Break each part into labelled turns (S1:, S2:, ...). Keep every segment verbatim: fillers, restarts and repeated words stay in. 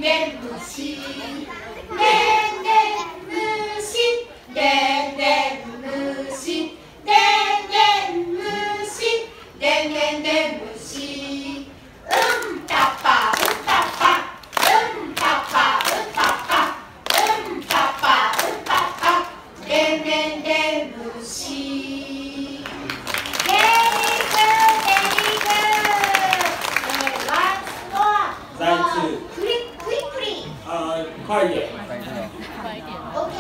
S1: でんむしでんでんむしでんでんむしでんでんむしでんでんでんむしうんたぱうんたぱうんたぱうんたぱうんたぱうんたぱでんでんでんむしベリーグーベリーグーワンスモア
S2: 再次，
S1: quick quickly
S2: 呃，快一点。
S1: OK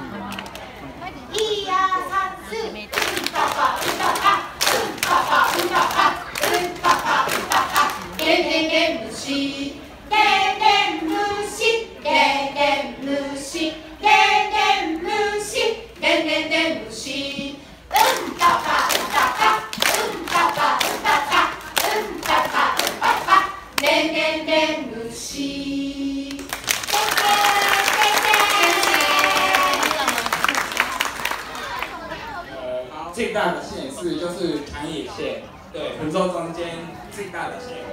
S1: 一二三四うんたぱうんたぱうんたぱうんたぱうんたぱうんたぱでんでんでんむしでんでんむしでんでんむしでんでんむしでんでんでんむしうんたぱうんたぱうんたぱうんたぱうんたぱうんたぱでんでんでんむし
S2: 呃，最大的线是就是长野线，对，横州中间最大的线。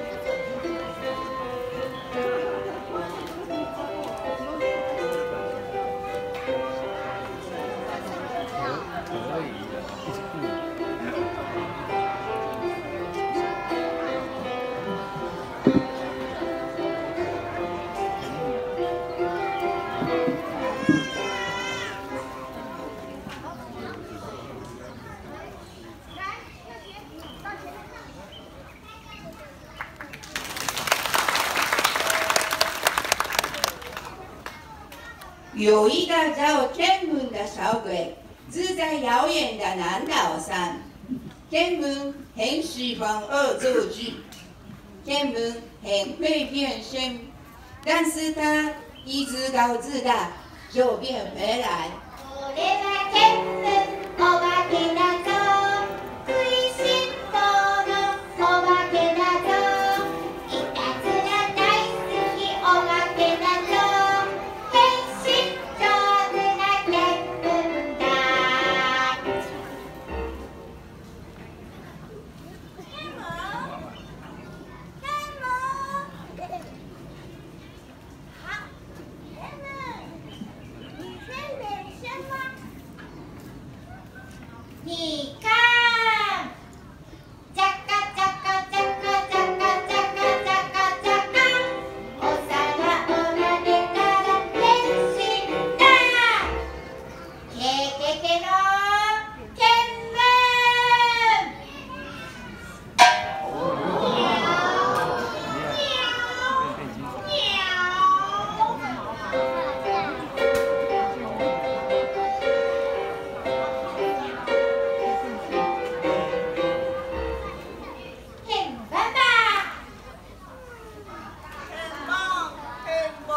S3: 有一个叫天文的小鬼，住在遥远的南岛上。天文很喜欢恶作剧，天文很会变身，但是他一知道自大就变回来。
S1: これは天文お化けだぞ食いしん坊のお化けだぞいたずら大好きお化けだぞ変身上手な天文だ天文天文啊天文你会变身吗？你看，ジャカジャカジャカジャカジャカジャカジャカ、お皿を投げたら変身だ。ケケケの天文。天爸爸，
S4: 天棒，天棒，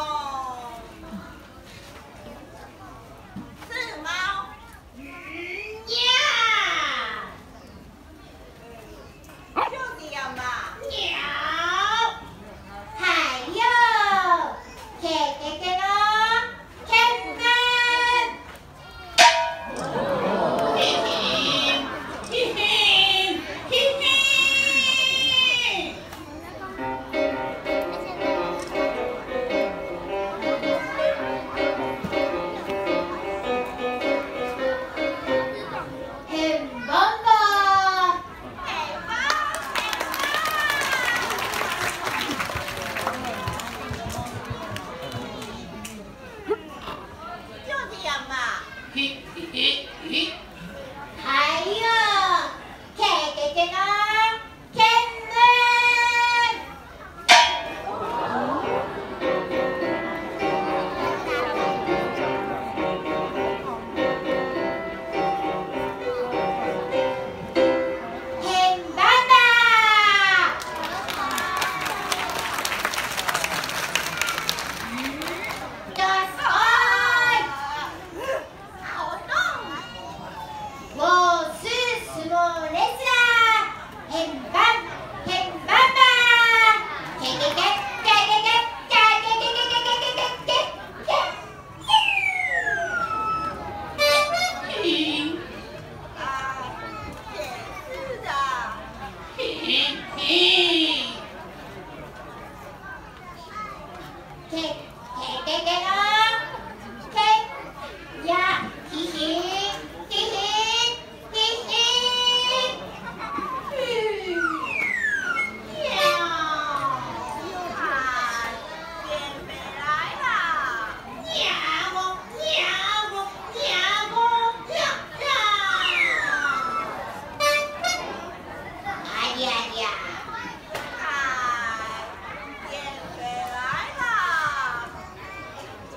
S4: 是猫，
S1: 呀，
S4: 就这样吧。
S1: 鸟，还有ケケケの天文。嘿嘿，嘿嘿，嘿嘿。天棒棒，
S4: 天棒，天
S1: 给给咯，嘿呀，嘿嘿嘿嘿嘿嘿，嗯，
S4: 喵！啊，变回来啦！
S1: 喵哦喵哦喵哦喵喵，哎呀呀，
S4: 啊，变回来啦！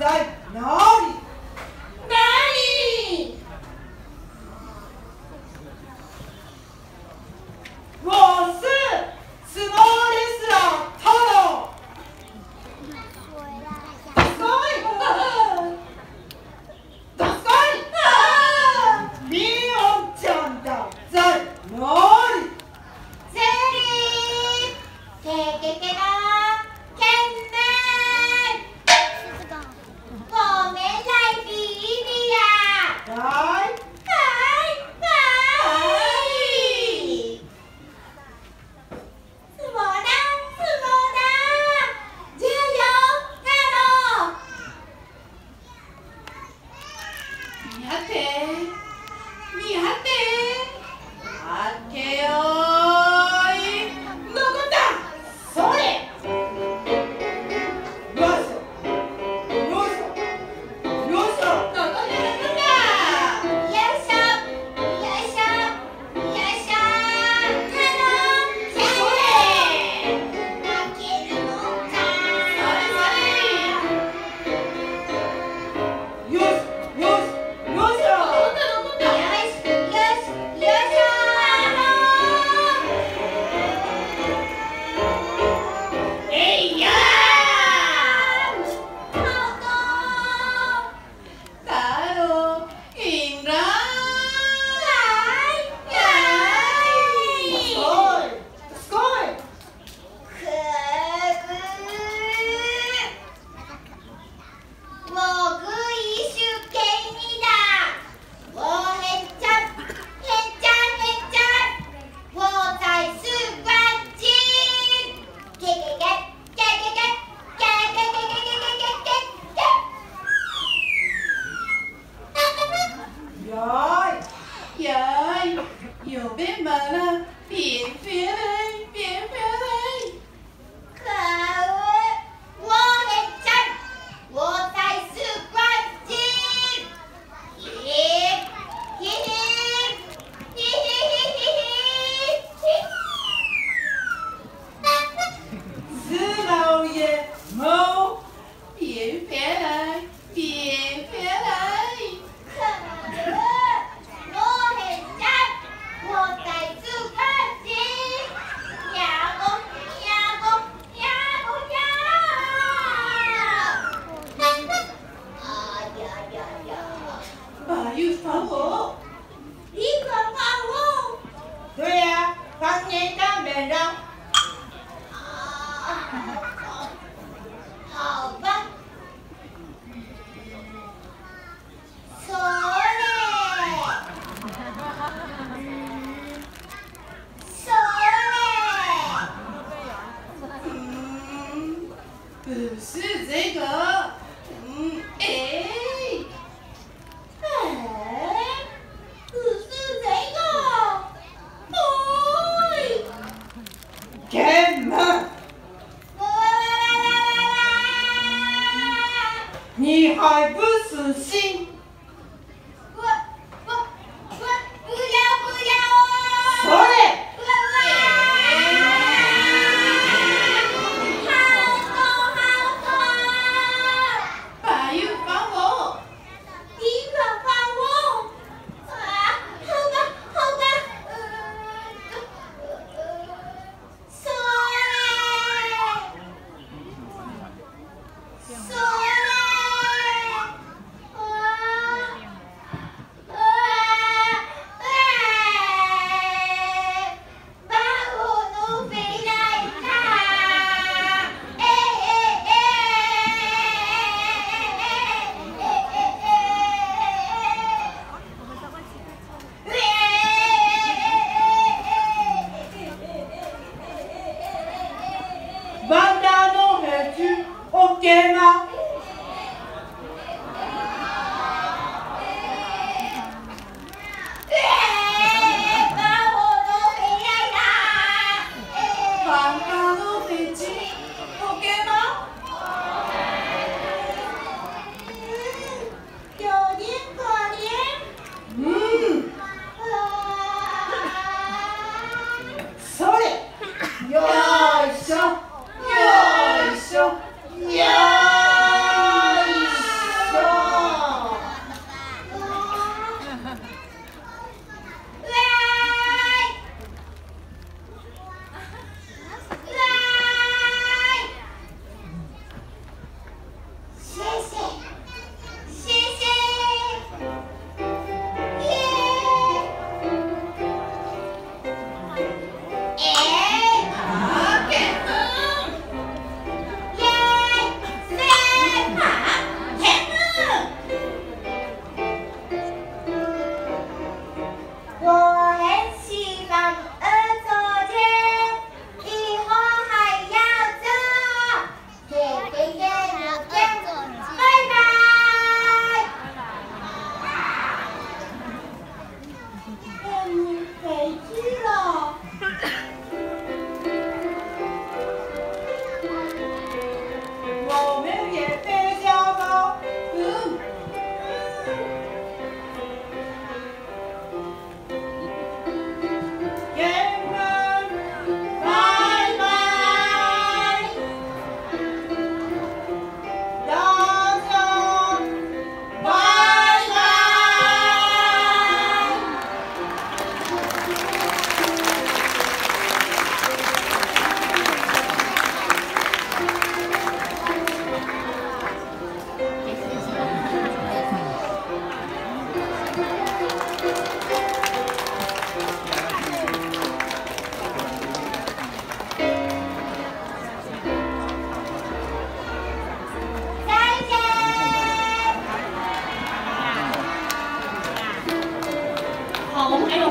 S3: 在哪里？
S1: 哪里？
S3: 我是スノーレスラー太郎。
S1: すごい。
S3: ダスカイ。ミオンちゃんだ。在哪里？
S1: ゼリー。ケケケがケンメン。我们来比比呀。
S3: 来。
S1: 来来。怎么啦？怎么啦？加油，加油！
S3: 見張って見張って開けよーい残ったそれよいしょよいしょよいしょ残った残った
S1: よいしょ、よいしょ、よいしょ。カノン、それ。負けるのか。
S3: それそれよしよしよいしょ
S1: よし、よし、よいしょ。
S3: えいや
S1: カノン。
S3: 太郎いんら
S1: 来来。
S3: おいすごい
S1: 可恶！我故意输给你的，我很强，很强，很强，我才是冠军！给给给给给给给给给给给给给给！
S3: やーいやーい呼べばら变回来变回来
S1: 可恶！我很强，我才是冠军！嘿，嘿嘿，嘿嘿嘿嘿嘿。
S3: 四老爷猫变回来变回来
S1: 可恶！我很强，我才是冠军！呀哦呀哦呀哦呀！啊呀呀呀！
S3: 把玉放我
S1: 你可放我！
S3: 对呀放你当面让
S1: 啊，好吧。それ。それ。
S3: 嗯不是这个嗯哎
S1: 哎，不是这个。哎。
S3: 天门
S1: 哇哇哇哇哇哇！
S3: 你还不死心
S1: 我我我不要不要啊！
S3: それ
S1: 哇哇！好痛好痛！
S3: 把玉放我
S1: 你可放我！啊，好吧好吧，嗯，それそれ。啊！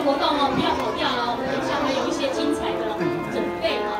S5: 活动哦，不要跑掉哦，等一下会有一些精彩的准备哦。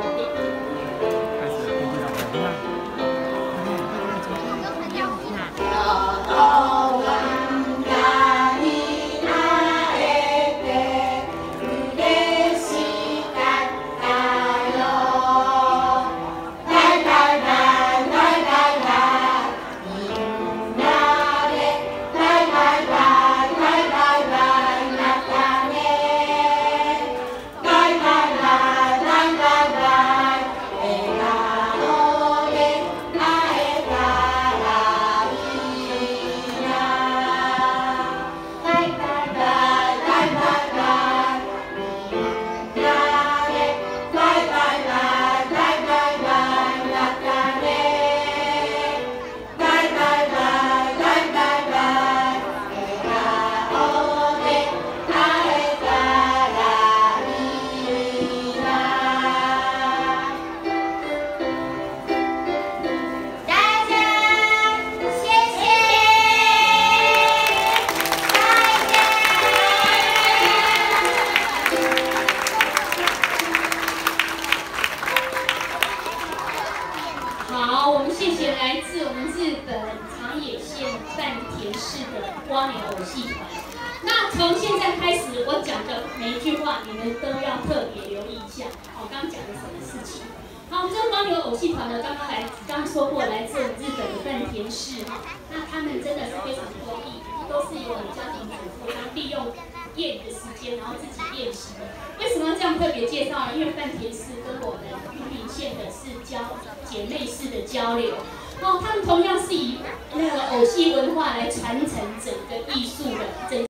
S5: 好，我们谢谢来自我们日本长野县半田市的蜗牛偶戏团。那从现在开始，我讲的每一句话，你们都要特别留意一下。我刚刚讲的什么事情？好，我们这个蜗牛偶戏团呢，刚刚来，刚刚说过，来自日本的半田市哈。那他们真的是非常不容易，都是由我们家庭主妇，然后利用业余的时间，然后自己练习的。为什么这样特别介绍呢？因为半田市跟我们云林县的是交姐妹式的交流。哦，他们同样是以那个偶戏文化来传承整个艺术的整。